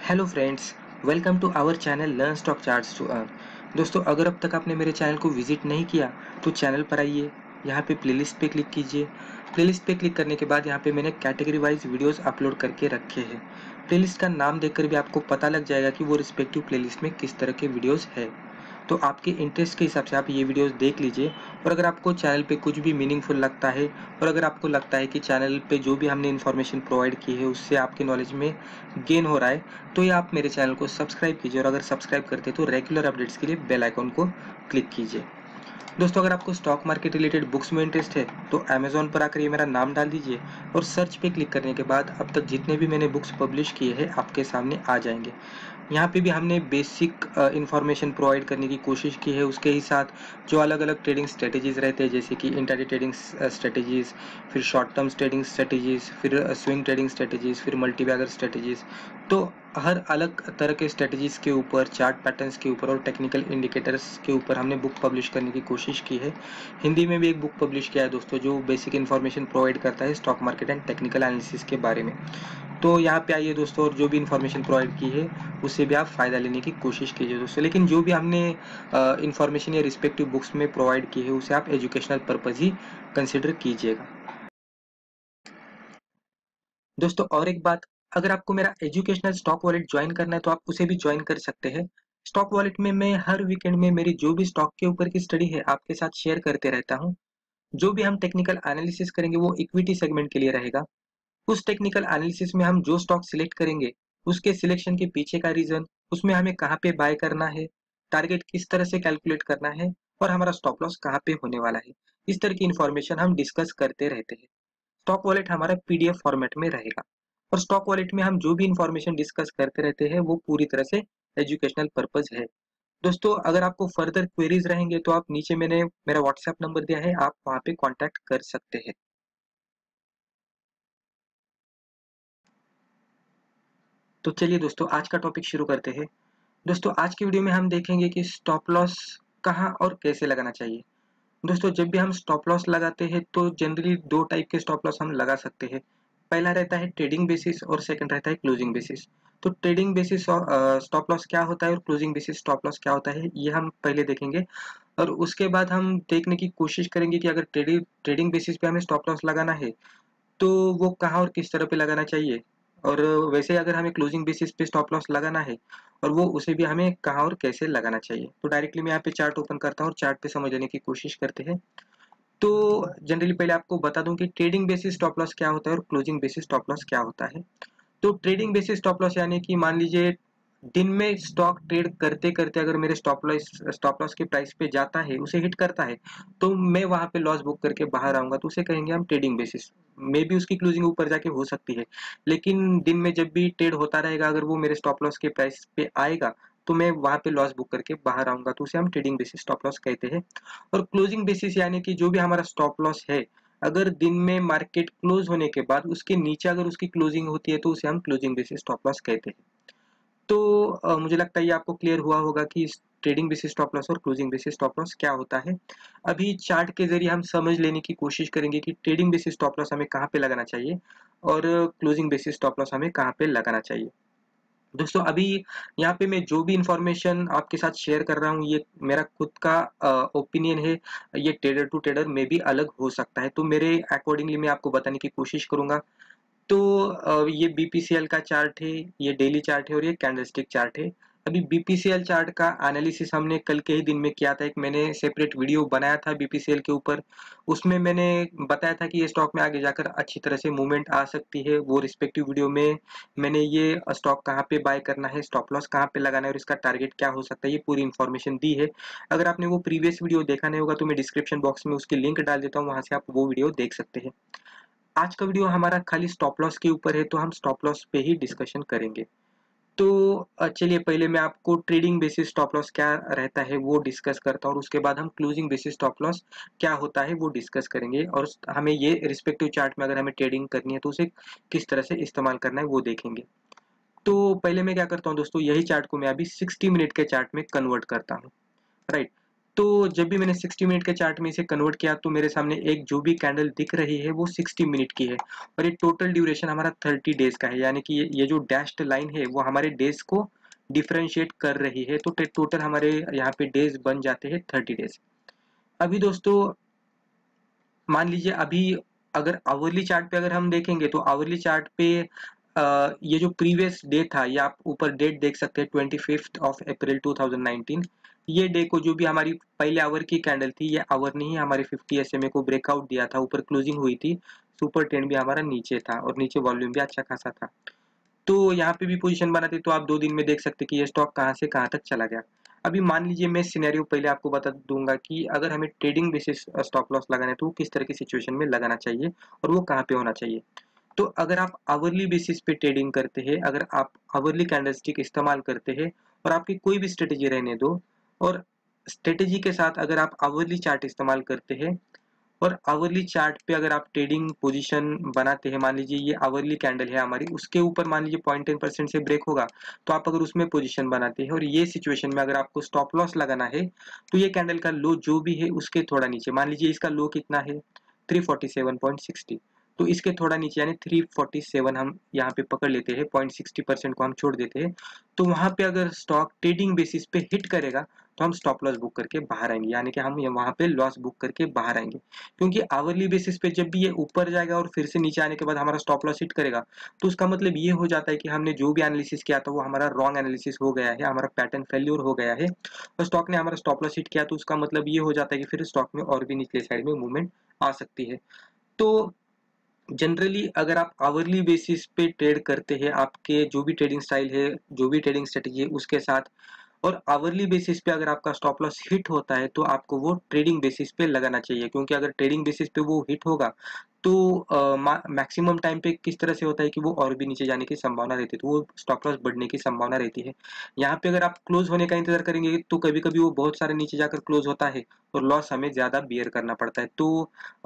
Hello friends, welcome to our channel learn stock charts to earn. दोस्तों, अगर अब तक आपने मेरे चैनल को विजिट नहीं किया तो चैनल पर आइए, यहाँ पे प्लेलिस्ट पे क्लिक कीजिए। प्लेलिस्ट पे क्लिक करने के बाद यहाँ पे मैंने कैटेगरी वाइज वीडियोस अपलोड करके रखे हैं। प्लेलिस्ट का नाम देखकर भी आपको पता लग जाएगा कि वो रिस्पेक्टिव प्लेलिस्ट में किस तरह के वीडियोस है। तो आपके इंटरेस्ट के हिसाब से आप ये वीडियोस देख लीजिए। और अगर आपको चैनल पे कुछ भी मीनिंगफुल लगता है और अगर आपको लगता है कि चैनल पे जो भी हमने इन्फॉर्मेशन प्रोवाइड की है उससे आपके नॉलेज में गेन हो रहा है, तो ये आप मेरे चैनल को सब्सक्राइब कीजिए। और अगर सब्सक्राइब करते हैं तो रेगुलर अपडेट्स के लिए बेल आइकॉन को क्लिक कीजिए। दोस्तों, अगर आपको स्टॉक मार्केट रिलेटेड बुक्स में इंटरेस्ट है तो अमेजोन पर आकर ये मेरा नाम डाल दीजिए और सर्च पे क्लिक करने के बाद अब तक जितने भी मैंने बुक्स पब्लिश किए हैं आपके सामने आ जाएंगे। यहाँ पे भी हमने बेसिक इंफॉर्मेशन प्रोवाइड करने की कोशिश की है। उसके ही साथ जो अलग अलग ट्रेडिंग स्ट्रेटेजीज रहते हैं, जैसे कि इंट्राडे ट्रेडिंग स्ट्रेटेजीज, फिर शॉर्ट टर्म ट्रेडिंग स्ट्रेटेजीज, फिर स्विंग ट्रेडिंग स्ट्रेटेजीज, फिर मल्टीबैगर स्ट्रेटेजीज, तो हर अलग तरह के स्ट्रेटेजीज के ऊपर, चार्ट पैटर्न्स के ऊपर और टेक्निकल इंडिकेटर्स के ऊपर हमने बुक पब्लिश करने की कोशिश की है। हिंदी में भी एक बुक पब्लिश किया है दोस्तों, जो बेसिक इन्फॉर्मेशन प्रोवाइड करता है stock market and technical analysis के बारे में। तो यहाँ पे आइए दोस्तों, और जो भी इन्फॉर्मेशन प्रोवाइड की है उससे भी आप फ़ायदा लेने की कोशिश कीजिए दोस्तों। लेकिन जो भी हमने इन्फॉर्मेशन या रिस्पेक्टिव बुक्स में प्रोवाइड की है उसे आप एजुकेशनल पर्पज़ ही कंसिडर कीजिएगा दोस्तों। और एक बात, अगर आपको मेरा एजुकेशनल स्टॉक वॉलेट ज्वाइन करना है तो आप उसे भी ज्वाइन कर सकते हैं। स्टॉक वॉलेट में मैं हर वीकेंड में मेरी जो भी स्टॉक के ऊपर की स्टडी है आपके साथ शेयर करते रहता हूँ। जो भी हम टेक्निकल एनालिसिस करेंगे वो इक्विटी सेगमेंट के लिए रहेगा। उस टेक्निकल एनालिसिस में हम जो स्टॉक सिलेक्ट करेंगे उसके सिलेक्शन के पीछे का रीजन, उसमें हमें कहाँ पे बाय करना है, टारगेट किस तरह से कैलकुलेट करना है और हमारा स्टॉप लॉस कहाँ पे होने वाला है, इस तरह की इंफॉर्मेशन हम डिस्कस करते रहते हैं। स्टॉक वॉलेट हमारा पीडीएफ फॉर्मेट में रहेगा और स्टॉक वॉलेट में हम जो भी इंफॉर्मेशन डिस्कस करते रहते हैं वो पूरी तरह से एजुकेशनल पर्पज है। दोस्तों, अगर आपको फर्दर क्वेरीज रहेंगे तो आप नीचे मैंने मेरा व्हाट्सएप नंबर दिया है, आप वहाँ पे कांटेक्ट कर सकते हैं। तो चलिए दोस्तों, आज का टॉपिक शुरू करते हैं। दोस्तों, आज की वीडियो में हम देखेंगे कि स्टॉप लॉस कहाँ और कैसे लगाना चाहिए। दोस्तों, जब भी हम स्टॉप लॉस लगाते हैं तो जनरली दो टाइप के स्टॉप लॉस हम लगा सकते हैं। पहला रहता है ट्रेडिंग बेसिस और सेकंड रहता है क्लोजिंग बेसिस। तो ट्रेडिंग बेसिस स्टॉप लॉस क्या होता है और क्लोजिंग बेसिस स्टॉप लॉस क्या होता है, ये हम पहले देखेंगे। और उसके बाद हम देखने की कोशिश करेंगे कि अगर ट्रेडिंग बेसिस पे हमें स्टॉप लॉस लगाना है तो वो कहाँ और किस तरह पे लगाना चाहिए। और वैसे अगर हमें क्लोजिंग बेसिस पे स्टॉप लॉस लगाना है और वो उसे भी हमें कहाँ और कैसे लगाना चाहिए। तो डायरेक्टली मैं यहाँ पे चार्ट ओपन करता हूँ और चार्ट पे समझ लेने की कोशिश करते हैं। तो जनरली पहले आपको बता दूं कि ट्रेडिंग बेसिस स्टॉप लॉस क्या होता है और क्लोजिंग बेसिस स्टॉप लॉस क्या होता है। तो ट्रेडिंग बेसिस स्टॉप लॉस यानी कि मान लीजिए दिन में स्टॉक ट्रेड करते करते अगर मेरे स्टॉप लॉस के प्राइस पे जाता है, उसे हिट करता है, तो मैं वहां पे लॉस बुक करके बाहर आऊंगा, तो उसे कहेंगे हम ट्रेडिंग बेसिस। मे भी उसकी क्लोजिंग ऊपर जाके हो सकती है, लेकिन दिन में जब भी ट्रेड होता रहेगा अगर वो मेरे स्टॉप लॉस के प्राइस पे आएगा तो मैं वहां पे लॉस बुक करके बाहर आऊंगा, तो उसे हम ट्रेडिंग बेसिस स्टॉप लॉस कहते हैं। और क्लोजिंग बेसिस यानी कि जो भी हमारा स्टॉप लॉस है, अगर दिन में मार्केट क्लोज होने के बाद उसके नीचे अगर उसकी क्लोजिंग होती है तो उसे हम क्लोजिंग बेसिस स्टॉप लॉस कहते हैं। तो मुझे लगता है ये आपको क्लियर हुआ होगा कि ट्रेडिंग बेसिस स्टॉप लॉस और क्लोजिंग बेसिस स्टॉप लॉस क्या होता है। अभी चार्ट के जरिए हम समझ लेने की कोशिश करेंगे कि ट्रेडिंग बेसिस स्टॉप लॉस हमें कहाँ पे लगाना चाहिए और क्लोजिंग बेसिस स्टॉप लॉस हमें कहाँ पे लगाना चाहिए। दोस्तों, अभी यहाँ पे मैं जो भी इंफॉर्मेशन आपके साथ शेयर कर रहा हूँ ये मेरा खुद का ओपिनियन है। ये ट्रेडर टू ट्रेडर में भी अलग हो सकता है, तो मेरे अकॉर्डिंगली मैं आपको बताने की कोशिश करूंगा। तो ये बीपीसीएल का चार्ट है, ये डेली चार्ट है और ये कैंडलस्टिक चार्ट है। अभी बीपीसीएल चार्ट का एनालिसिस हमने कल के ही दिन में किया था। एक मैंने सेपरेट वीडियो बनाया था बीपीसीएल के ऊपर। उसमें मैंने बताया था कि ये स्टॉक में आगे जाकर अच्छी तरह से मूवमेंट आ सकती है। वो रिस्पेक्टिव वीडियो में मैंने ये स्टॉक कहाँ पे बाय करना है, स्टॉप लॉस कहाँ पे लगाना है और इसका टारगेट क्या हो सकता है, ये पूरी इन्फॉर्मेशन दी है। अगर आपने वो प्रीवियस वीडियो देखा नहीं होगा तो मैं डिस्क्रिप्शन बॉक्स में उसकी लिंक डाल देता हूँ, वहां से आप वो वीडियो देख सकते हैं। आज का वीडियो हमारा खाली स्टॉप लॉस के ऊपर है, तो हम स्टॉप लॉस पे ही डिस्कशन करेंगे। तो चलिए पहले मैं आपको ट्रेडिंग बेसिस स्टॉप लॉस क्या रहता है वो डिस्कस करता हूँ और उसके बाद हम क्लोजिंग बेसिस स्टॉप लॉस क्या होता है वो डिस्कस करेंगे। और हमें ये रिस्पेक्टिव चार्ट में अगर हमें ट्रेडिंग करनी है तो उसे किस तरह से इस्तेमाल करना है वो देखेंगे। तो पहले मैं क्या करता हूँ दोस्तों, यही चार्ट को मैं अभी 60 मिनट के चार्ट में कन्वर्ट करता हूँ। राइट। तो जब भी मैंने 60 मिनट के चार्ट में इसे कन्वर्ट किया तो मेरे सामने एक जो भी कैंडल दिख रही है वो 60 मिनट की है और ये टोटल ड्यूरेशन हमारा 30 डेज का है, यानी कि ये जो डैश्ड लाइन है वो हमारे डेज को डिफरेंशिएट कर रही है। तो टोटल हमारे यहाँ पे डेज बन जाते हैं 30 डेज। अभी दोस्तों मान लीजिए अभी अगर आवरली चार्ट पे अगर हम देखेंगे तो आवरली चार्ट पे ये जो प्रीवियस डे था, ये आप ऊपर डेट देख सकते हैं 25 अप्रैल 2019। ये डे को जो भी हमारी पहले आवर की कैंडल थी, ये आवर नहीं हमारे 50 SMA को ब्रेकआउट दिया था, ऊपर क्लोजिंग हुई थी, सुपर ट्रेंड भी हमारा नीचे था और नीचे वॉल्यूम भी अच्छा खासा था। तो यहाँ पे भी पोजीशन बनाते तो आप 2 दिन में देख सकते कि ये स्टॉक कहाँ से कहाँ तक चला गया। अभी मान लीजिए मैं सिनेरियो पहले आपको बता दूंगा कि अगर हमें ट्रेडिंग बेसिस स्टॉप लॉस लगाना है तो किस तरह की सिचुएशन में लगाना चाहिए और वो कहाँ पे होना चाहिए। तो अगर आप आवरली बेसिस पे ट्रेडिंग करते हैं, अगर आप आवरली कैंडलस्टिक इस्तेमाल करते हैं और आपकी कोई भी स्ट्रेटेजी रहने दो, और स्ट्रेटेजी के साथ अगर आप आवरली चार्ट इस्तेमाल करते हैं और आवरली चार्ट पे अगर आप ट्रेडिंग पोजीशन बनाते हैं, मान लीजिए ये आवरली कैंडल है हमारी, उसके ऊपर मान लीजिए 0.10% से ब्रेक होगा, तो आप अगर उसमें पोजीशन बनाते हैं और ये सिचुएशन में अगर आपको स्टॉप लॉस लगाना है तो ये कैंडल का लो जो भी है उसके थोड़ा नीचे, मान लीजिए इसका लो कितना है 347.60, तो इसके थोड़ा नीचे यानी 347 हम यहाँ पे पकड़ लेते हैं, 0.60% को हम छोड़ देते हैं, तो वहां पे अगर स्टॉक ट्रेडिंग बेसिस पे हिट करेगा तो हम स्टॉप लॉस बुक करके बाहर आएंगे, यानी कि हम वहां पे लॉस बुक करके बाहर आएंगे। क्योंकि आवरली बेसिस पे जब भी ये ऊपर जाएगा और फिर से नीचे आने के बाद हमारा स्टॉप लॉस हिट करेगा, तो उसका मतलब ये हो जाता है कि हमने जो भी एनालिसिस किया था वो हमारा रॉन्ग एनालिसिस हो गया है, हमारा पैटर्न फेल्यूर हो गया है और स्टॉक ने हमारा स्टॉप लॉस हिट किया, तो उसका मतलब ये हो जाता है कि फिर स्टॉक में और भी निचले साइड में मूवमेंट आ सकती है। तो जनरली अगर आप आवरली बेसिस पे ट्रेड करते हैं, आपके जो भी ट्रेडिंग स्टाइल है, जो भी ट्रेडिंग स्ट्रेटेजी है उसके साथ, और आवरली बेसिस पे अगर आपका स्टॉप लॉस हिट होता है तो आपको वो ट्रेडिंग बेसिस पे लगाना चाहिए, क्योंकि अगर ट्रेडिंग बेसिस पे वो हिट होगा तो मैक्सिमम टाइम पे किस तरह से होता है कि वो और भी नीचे जाने की संभावना रहती है, तो वो स्टॉप लॉस बढ़ने की संभावना रहती है। यहाँ पे अगर आप क्लोज होने का इंतजार करेंगे तो कभी कभी वो बहुत सारे नीचे जाकर क्लोज होता है और लॉस हमें ज्यादा बियर करना पड़ता है। तो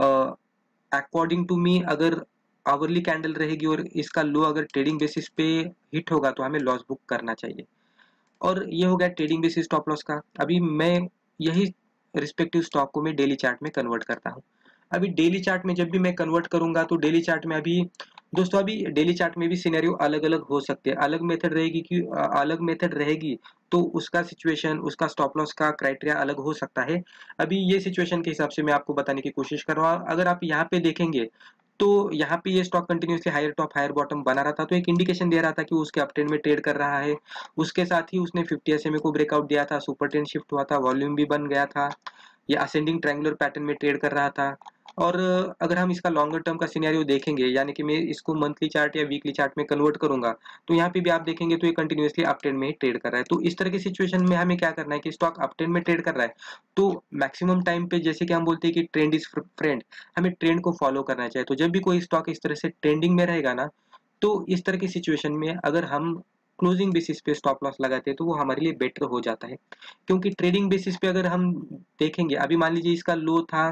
अकॉर्डिंग टू मी अगर आवरली कैंडल रहेगी और इसका लो अगर ट्रेडिंग बेसिस पे हिट होगा तो हमें लॉस बुक करना चाहिए। और ये हो गया ट्रेडिंग बेसिस स्टॉप लॉस का। अभी मैं यही रिस्पेक्टिव स्टॉक को मैं डेली चार्ट में कन्वर्ट करता हूँ। अभी डेली चार्ट में जब भी मैं कन्वर्ट करूंगा तो डेली चार्ट में अभी दोस्तों अभी डेली चार्ट में भी सिनेरियो अलग अलग हो सकते हैं, अलग मेथड रहेगी कि अलग मेथड रहेगी तो उसका सिचुएशन, उसका स्टॉप लॉस का क्राइटेरिया अलग हो सकता है। अभी ये सिचुएशन के हिसाब से मैं आपको बताने की कोशिश कर रहा हूँ। अगर आप यहाँ पे देखेंगे तो यहाँ पे ये stock continuously higher top higher bottom बना रहा था, तो एक इंडिकेशन दे रहा था कि उसके अप ट्रेंड में ट्रेड कर रहा है। उसके साथ ही उसने 50 SMA को ब्रेकआउट दिया था, सुपर ट्रेंड शिफ्ट हुआ था, वॉल्यूम भी बन गया था, ये असेंडिंग ट्रायंगुलर पैटर्न में ट्रेड कर रहा था। और अगर हम इसका लॉन्गर टर्म का सिनेरियो देखेंगे, यानी कि मैं इसको मंथली चार्ट या वीकली चार्ट में कन्वर्ट करूंगा, तो यहाँ पे भी आप देखेंगे तो ये कंटिन्यूसली अप ट्रेंड में ही ट्रेड कर रहा है। तो इस तरह की सिचुएशन में हमें क्या करना है कि स्टॉक अप ट्रेंड में ट्रेड कर रहा है तो मैक्सिमम टाइम पे जैसे कि हम बोलते हैं कि ट्रेंड इज फ्रेंड, हमें ट्रेंड को फॉलो करना चाहिए। तो जब भी कोई स्टॉक इस तरह से ट्रेंडिंग में रहेगा ना, तो इस तरह की सिचुएशन में अगर हम क्लोजिंग बेसिस पे स्टॉप लॉस लगाते हैं तो वो हमारे लिए बेटर हो जाता है। क्योंकि ट्रेडिंग बेसिस पे अगर हम देखेंगे, अभी मान लीजिए इसका लो था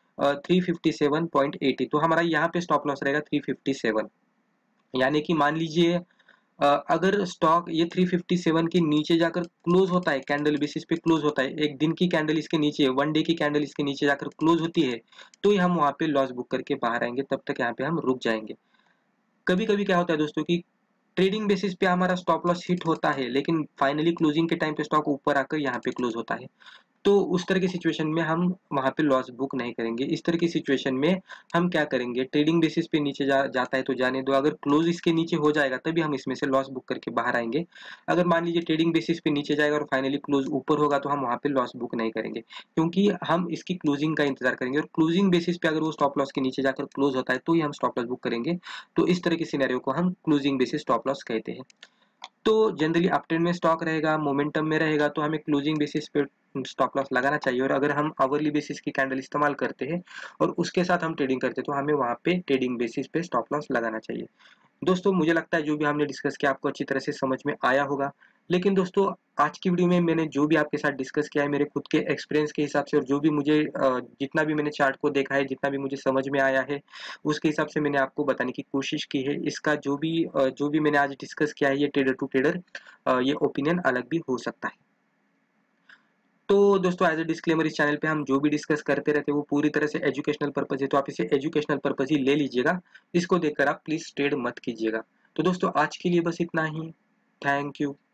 357.80, तो हमारा यहाँ पे स्टॉप लॉस रहेगा 357, यानी कि मान लीजिए अगर स्टॉक ये 357 के नीचे जाकर क्लोज होता है, कैंडल बेसिस पे क्लोज होता है, एक दिन की कैंडल इसके नीचे, वन डे की कैंडल इसके नीचे जाकर क्लोज होती है, तो ही हम वहां पे लॉस बुक करके बाहर आएंगे, तब तक यहाँ पे हम रुक जाएंगे। कभी कभी क्या होता है दोस्तों कि ट्रेडिंग बेसिस पे हमारा स्टॉप लॉस हिट होता है लेकिन फाइनली क्लोजिंग के टाइम पे स्टॉक ऊपर आकर यहाँ पे क्लोज होता है, तो उस तरह की सिचुएशन में हम वहां पे लॉस बुक नहीं करेंगे। इस तरह की सिचुएशन में हम क्या करेंगे, ट्रेडिंग बेसिस पे नीचे जाता है तो जाने दो, अगर क्लोज इसके नीचे हो जाएगा तभी हम इसमें से लॉस बुक करके बाहर आएंगे। अगर मान लीजिए ट्रेडिंग बेसिस पे नीचे जाएगा और फाइनली क्लोज ऊपर होगा तो हम वहां पे लॉस बुक नहीं करेंगे, क्योंकि हम इसकी क्लोजिंग का इंतजार करेंगे और क्लोजिंग बेसिस पे अगर वो स्टॉप लॉस के नीचे जाकर क्लोज होता है तो ही हम स्टॉप लॉस बुक करेंगे। तो इस तरह के सिनेरियो को हम क्लोजिंग बेसिस स्टॉप लॉस कहते हैं। तो जनरली अपट्रेंड में स्टॉक रहेगा, मोमेंटम में रहेगा, तो हमें क्लोजिंग बेसिस पे स्टॉप लॉस लगाना चाहिए। और अगर हम आवरली बेसिस की कैंडल इस्तेमाल करते हैं और उसके साथ हम ट्रेडिंग करते हैं तो हमें वहां पे ट्रेडिंग बेसिस पे स्टॉप लॉस लगाना चाहिए। दोस्तों मुझे लगता है जो भी हमने डिस्कस किया आपको अच्छी तरह से समझ में आया होगा। लेकिन दोस्तों आज की वीडियो में मैंने जो भी आपके साथ डिस्कस किया है मेरे खुद के एक्सपीरियंस के हिसाब से, और जो भी मुझे जितना भी मैंने चार्ट को देखा है, जितना भी मुझे समझ में आया है, उसके हिसाब से मैंने आपको बताने की कोशिश की है। इसका जो भी मैंने आज डिस्कस किया है ये ट्रेडर टू ट्रेडर ये ओपिनियन अलग भी हो सकता है। तो दोस्तों एज ए डिस्क्लेमर, इस चैनल पे हम जो भी डिस्कस करते रहते हैं वो पूरी तरह से एजुकेशनल पर्पज है, तो आप इसे एजुकेशनल पर्पज ही ले लीजिएगा। इसको देखकर आप प्लीज ट्रेड मत कीजिएगा। तो दोस्तों आज के लिए बस इतना ही। Thank you.